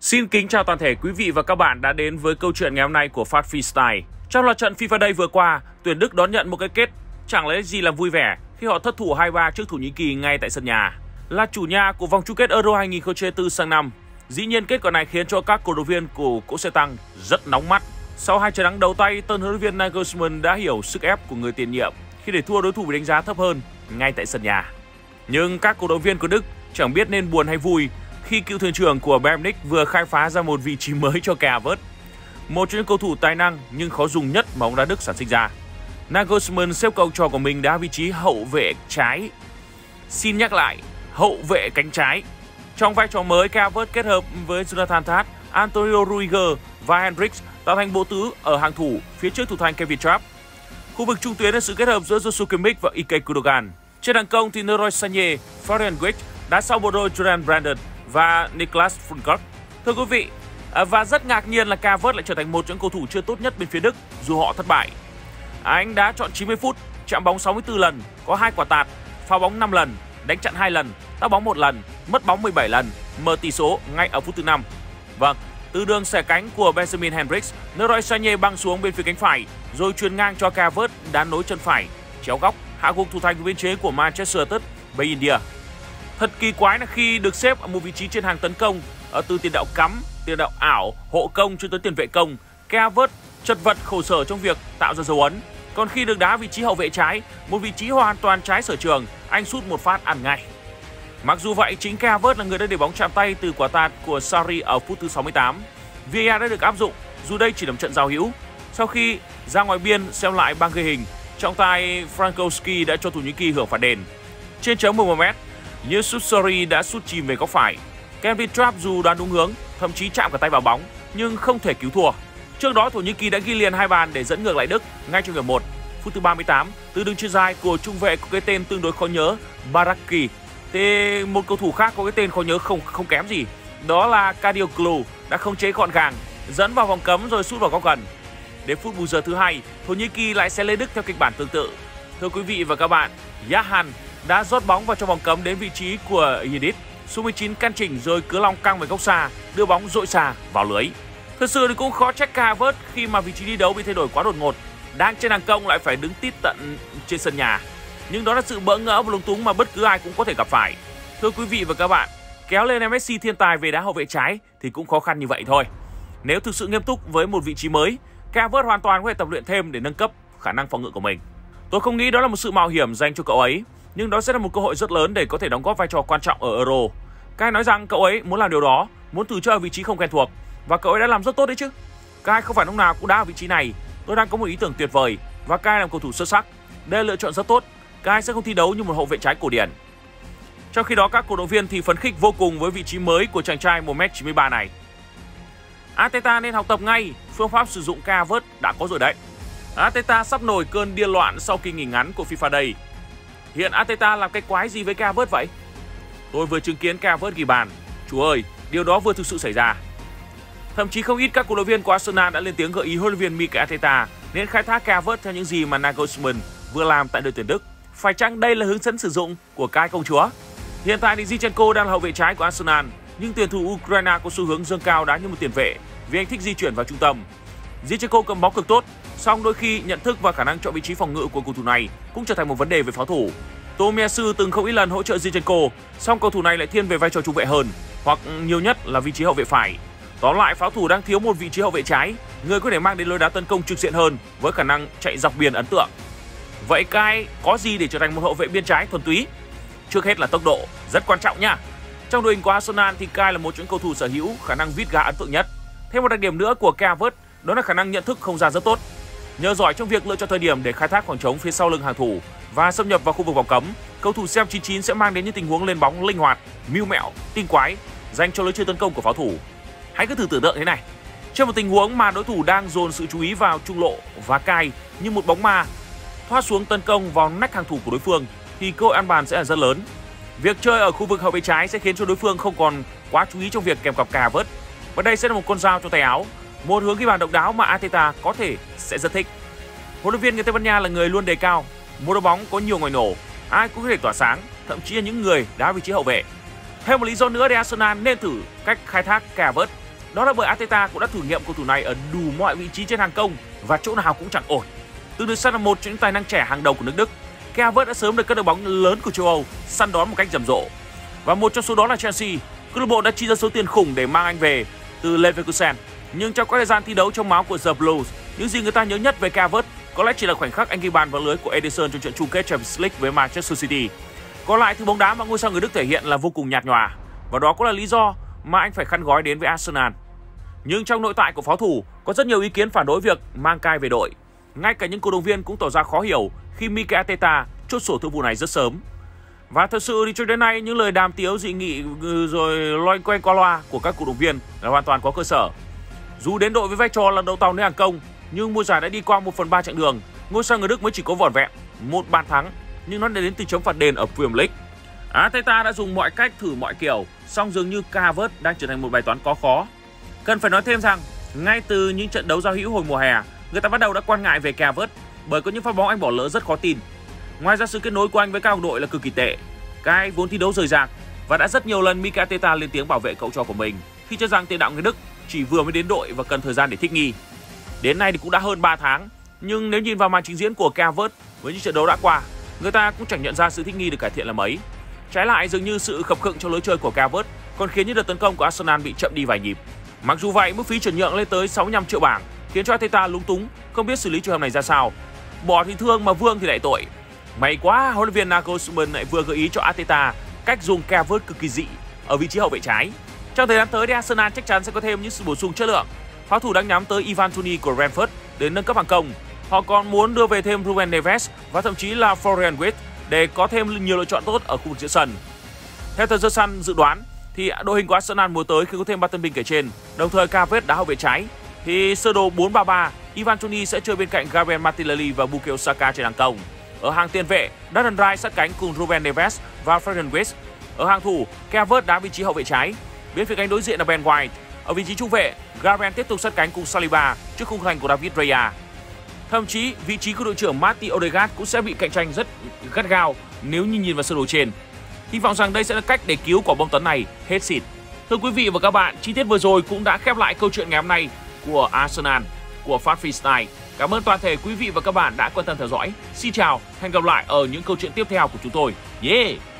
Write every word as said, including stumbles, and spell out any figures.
Xin kính chào toàn thể quý vị và các bạn đã đến với câu chuyện ngày hôm nay của Phát Freestyle. Trong loạt trận FIFA Day vừa qua, tuyển Đức đón nhận một cái kết chẳng lấy gì làm vui vẻ khi họ thất thủ hai ba trước Thổ Nhĩ Kỳ ngay tại sân nhà. Là chủ nhà của vòng chung kết Euro hai nghìn không trăm hai mươi tư sang năm, dĩ nhiên kết quả này khiến cho các cổ động viên của cỗ xe tăng rất nóng mắt. Sau hai trận thắng đầu tay, tân huấn luyện viên Nagelsmann đã hiểu sức ép của người tiền nhiệm khi để thua đối thủ với đánh giá thấp hơn ngay tại sân nhà. Nhưng các cổ động viên của Đức chẳng biết nên buồn hay vui khi cựu thuyền trưởng của Bayern Munich vừa khai phá ra một vị trí mới cho Kai Havertz, một trong những cầu thủ tài năng nhưng khó dùng nhất mà bóng đá Đức sản sinh ra. Nagelsmann xếp cầu trò của mình đá vị trí hậu vệ trái. Xin nhắc lại, hậu vệ cánh trái. Trong vai trò mới, Kai Havertz kết hợp với Jonathan Tah, Antonio Rudiger và Hendricks tạo thành bộ tứ ở hàng thủ phía trước thủ thành Kevin Trapp. Khu vực trung tuyến là sự kết hợp giữa Joshua Kimmich và Ilkay Gundogan. Trên hàng công thì Leroy Sané, Florian Wirtz đá sau bộ đôi Julian Brandon và Niklas Füllkrug. Thưa quý vị, và rất ngạc nhiên là Kai Havertz lại trở thành một trong những cầu thủ chưa tốt nhất bên phía Đức dù họ thất bại. Anh đã chọn chín mươi phút, chạm bóng sáu mươi tư lần, có hai quả tạt, phá bóng năm lần, đánh chặn hai lần, tác bóng một lần, mất bóng mười bảy lần, mở tỷ số ngay ở phút thứ năm. Vâng, từ đường xẻ cánh của Benjamin Hendricks, Leroy Sané băng xuống bên phía cánh phải, rồi chuyền ngang cho Kai Havertz đá nối chân phải, chéo góc, hạ gục thủ thành của biên chế của Manchester United, Bay India. Thật kỳ quái là khi được xếp ở một vị trí trên hàng tấn công, ở từ tiền đạo cắm, tiền đạo ảo, hộ công cho tới tiền vệ công, Kai Havertz chật vật khổ sở trong việc tạo ra dấu ấn. Còn khi được đá vị trí hậu vệ trái, một vị trí hoàn toàn trái sở trường, anh sút một phát ăn ngay. Mặc dù vậy, chính Kai Havertz là người đã để bóng chạm tay từ quả tạt của Sarri ở phút thứ sáu mươi tám. vê a rờ đã được áp dụng, dù đây chỉ là một trận giao hữu. Sau khi ra ngoài biên xem lại băng ghi hình, trọng tài Frankowski đã cho Thổ Nhĩ Kỳ hưởng phạt đền. Trên chấm mười một mét, Yusuf Sarri đã sút chìm về góc phải. Kevin Trapp dù đoán đúng hướng, thậm chí chạm cả tay vào bóng, nhưng không thể cứu thua. Trước đó, Thổ Nhĩ Kỳ đã ghi liền hai bàn để dẫn ngược lại Đức ngay trong hiệp một. Phút thứ ba mươi tám, từ đường chuyền dài của trung vệ có cái tên tương đối khó nhớ, Baraki, thì một cầu thủ khác có cái tên khó nhớ không không kém gì, đó là Kadioglu đã khống chế gọn gàng, dẫn vào vòng cấm rồi sút vào góc gần. Đến phút bù giờ thứ hai, Thổ Nhĩ Kỳ lại sẽ lên Đức theo kịch bản tương tự. Thưa quý vị và các bạn, Yahan đã rót bóng vào trong vòng cấm đến vị trí của Yildiz. Số mười chín căn chỉnh rồi cứa long căng về góc xa, đưa bóng dội xa vào lưới. Thật sự thì cũng khó trách Kai Havertz khi mà vị trí đi đấu bị thay đổi quá đột ngột. Đang trên hàng công lại phải đứng tít tận trên sân nhà. Nhưng đó là sự bỡ ngỡ và lúng túng mà bất cứ ai cũng có thể gặp phải. Thưa quý vị và các bạn, kéo lên Messi thiên tài về đá hậu vệ trái thì cũng khó khăn như vậy thôi. Nếu thực sự nghiêm túc với một vị trí mới, Kai Havertz hoàn toàn có thể tập luyện thêm để nâng cấp khả năng phòng ngự của mình. Tôi không nghĩ đó là một sự mạo hiểm dành cho cậu ấy, nhưng đó sẽ là một cơ hội rất lớn để có thể đóng góp vai trò quan trọng ở Euro. Kai nói rằng cậu ấy muốn làm điều đó, muốn thử chơi ở vị trí không quen thuộc, và cậu ấy đã làm rất tốt đấy chứ. Kai không phải lúc nào cũng đá ở vị trí này. Tôi đang có một ý tưởng tuyệt vời và Kai là một cầu thủ xuất sắc. Đây là lựa chọn rất tốt. Kai sẽ không thi đấu như một hậu vệ trái cổ điển. Trong khi đó, các cổ động viên thì phấn khích vô cùng với vị trí mới của chàng trai một mét chín mươi ba này. Arteta nên học tập ngay phương pháp sử dụng Kai Havertz đã có rồi đấy. Arteta sắp nổi cơn điên loạn sau kỳ nghỉ ngắn của FIFA Day. Hiện Arteta làm cái quái gì với Kai Havertz vậy? Tôi vừa chứng kiến Kai Havertz ghi bàn. Chúa ơi, điều đó vừa thực sự xảy ra. Thậm chí không ít các cổ động viên của Arsenal đã lên tiếng gợi ý huấn luyện viên Mikel Arteta nên khai thác Kai Havertz theo những gì mà Nagelsmann vừa làm tại đội tuyển Đức. Phải chăng đây là hướng dẫn sử dụng của Kai công chúa? Hiện tại thì Zinchenko đang là hậu vệ trái của Arsenal, nhưng tuyển thủ Ukraine có xu hướng dâng cao đá như một tiền vệ vì anh thích di chuyển vào trung tâm. Zinchenko cầm bóng cực tốt, song đôi khi nhận thức và khả năng chọn vị trí phòng ngự của cầu thủ này cũng trở thành một vấn đề về pháo thủ. Tomiyasu từng không ít lần hỗ trợ Zinchenko, song cầu thủ này lại thiên về vai trò trung vệ hơn, hoặc nhiều nhất là vị trí hậu vệ phải. Tóm lại, pháo thủ đang thiếu một vị trí hậu vệ trái, người có thể mang đến lối đá tấn công trực diện hơn với khả năng chạy dọc biên ấn tượng. Vậy Kai có gì để trở thành một hậu vệ biên trái thuần túy? Trước hết là tốc độ, rất quan trọng nha. Trong đội hình của Arsenal thì Kai là một trong những cầu thủ sở hữu khả năng vít gà ấn tượng nhất. Thêm một đặc điểm nữa của Kai Havertz đó là khả năng nhận thức không gian rất tốt. Nhờ giỏi trong việc lựa chọn thời điểm để khai thác khoảng trống phía sau lưng hàng thủ và xâm nhập vào khu vực vòng cấm, cầu thủ C M chín chín sẽ mang đến những tình huống lên bóng linh hoạt, mưu mẹo, tinh quái dành cho lối chơi tấn công của pháo thủ. Hãy cứ thử tưởng tượng thế này, trong một tình huống mà đối thủ đang dồn sự chú ý vào trung lộ và Kai như một bóng ma thoát xuống tấn công vào nách hàng thủ của đối phương thì cơ hội ăn bàn sẽ là rất lớn. Việc chơi ở khu vực hậu vệ trái sẽ khiến cho đối phương không còn quá chú ý trong việc kèm cặp Kai Havertz. Và đây sẽ là một con dao cho tay áo, một hướng ghi bàn độc đáo mà Arteta có thể sẽ rất thích. Huấn luyện viên người Tây Ban Nha là người luôn đề cao một đội bóng có nhiều ngòi nổ, ai cũng có thể tỏa sáng, thậm chí là những người đá vị trí hậu vệ. Thêm một lý do nữa để Arsenal nên thử cách khai thác Kai Havertz. Đó là bởi Arteta cũng đã thử nghiệm cầu thủ này ở đủ mọi vị trí trên hàng công và chỗ nào cũng chẳng ổn. Từng được xem là một trong những tài năng trẻ hàng đầu của nước Đức, Kai Havertz đã sớm được các đội bóng lớn của châu Âu săn đón một cách rầm rộ. Và một trong số đó là Chelsea. Câu lạc bộ đã chi ra số tiền khủng để mang anh về từ Leverkusen. Nhưng trong các thời gian thi đấu trong máu của The Blues, những gì người ta nhớ nhất về Kai Havertz có lẽ chỉ là khoảnh khắc anh ghi bàn vào lưới của Ederson trong trận chung kết Champions League với Manchester City. Còn lại thì bóng đá mà ngôi sao người Đức thể hiện là vô cùng nhạt nhòa, và đó cũng là lý do mà anh phải khăn gói đến với Arsenal. Nhưng trong nội tại của pháo thủ có rất nhiều ý kiến phản đối việc mang Kai về đội. Ngay cả những cổ động viên cũng tỏ ra khó hiểu khi Mikel Arteta chốt sổ thương vụ này rất sớm. Và thật sự thì cho đến nay những lời đàm tiếu dị nghị rồi loanh quanh qua loa của các cổ động viên là hoàn toàn có cơ sở. Dù đến đội với vai trò là đầu tàu nơi hàng công, nhưng mùa giải đã đi qua một phần ba chặng đường, ngôi sao người Đức mới chỉ có vỏn vẹn một bàn thắng, nhưng nó đến từ chấm phạt đền ở Premier League. Arteta đã dùng mọi cách thử mọi kiểu, song dường như Kai Havertz đang trở thành một bài toán có khó. Cần phải nói thêm rằng, ngay từ những trận đấu giao hữu hồi mùa hè, người ta bắt đầu đã quan ngại về Kai Havertz bởi có những pha bóng anh bỏ lỡ rất khó tin. Ngoài ra sự kết nối của anh với các đồng đội là cực kỳ tệ. Kai vốn thi đấu rời rạc và đã rất nhiều lần Mikel Arteta lên tiếng bảo vệ cậu trò của mình khi cho rằng tiền đạo người Đức chỉ vừa mới đến đội và cần thời gian để thích nghi. Đến nay thì cũng đã hơn ba tháng, nhưng nếu nhìn vào màn trình diễn của Kai Havertz với những trận đấu đã qua, người ta cũng chẳng nhận ra sự thích nghi được cải thiện là mấy. Trái lại, dường như sự khập khựng trong lối chơi của Kai Havertz còn khiến những đợt tấn công của Arsenal bị chậm đi vài nhịp. Mặc dù vậy, mức phí chuyển nhượng lên tới sáu mươi lăm triệu bảng khiến cho Arteta lúng túng, không biết xử lý trường hợp này ra sao. Bỏ thì thương mà vương thì lại tội. May quá, huấn luyện viên Nagelsmann lại vừa gợi ý cho Arteta cách dùng Kai Havertz cực kỳ dị ở vị trí hậu vệ trái. Trong thời gian tới thì Arsenal chắc chắn sẽ có thêm những sự bổ sung chất lượng. Pháo thủ đang nhắm tới Ivan Toney của Brentford để nâng cấp hàng công. Họ còn muốn đưa về thêm Ruben Neves và thậm chí là Florian Wirtz để có thêm nhiều lựa chọn tốt ở khu vực giữa sân. Theo tờ The Sun dự đoán thì đội hình của Arsenal mùa tới khi có thêm ba tân binh kể trên, đồng thời Kai Havertz đá hậu vệ trái, thì sơ đồ bốn ba ba, Ivan Toney sẽ chơi bên cạnh Gabriel Martinelli và Bukayo Saka trên hàng công. Ở hàng tiền vệ, Declan Rice sát cánh cùng Ruben Neves và Florian Wirtz. Ở hàng thủ, Kai Havertz đá vị trí hậu vệ trái. Bên phía cánh đối diện là Ben White. Ở vị trí trung vệ, Gabriel tiếp tục sát cánh cùng Saliba trước khung thành của David Raya. Thậm chí, vị trí của đội trưởng Martin Odegaard cũng sẽ bị cạnh tranh rất gắt gao nếu như nhìn vào sơ đồ trên. Hy vọng rằng đây sẽ là cách để cứu quả bom tấn này hết xịt. Thưa quý vị và các bạn, chi tiết vừa rồi cũng đã khép lại câu chuyện ngày hôm nay của Arsenal, của Phát Freestyle. Cảm ơn toàn thể quý vị và các bạn đã quan tâm theo dõi. Xin chào, hẹn gặp lại ở những câu chuyện tiếp theo của chúng tôi. Yeah!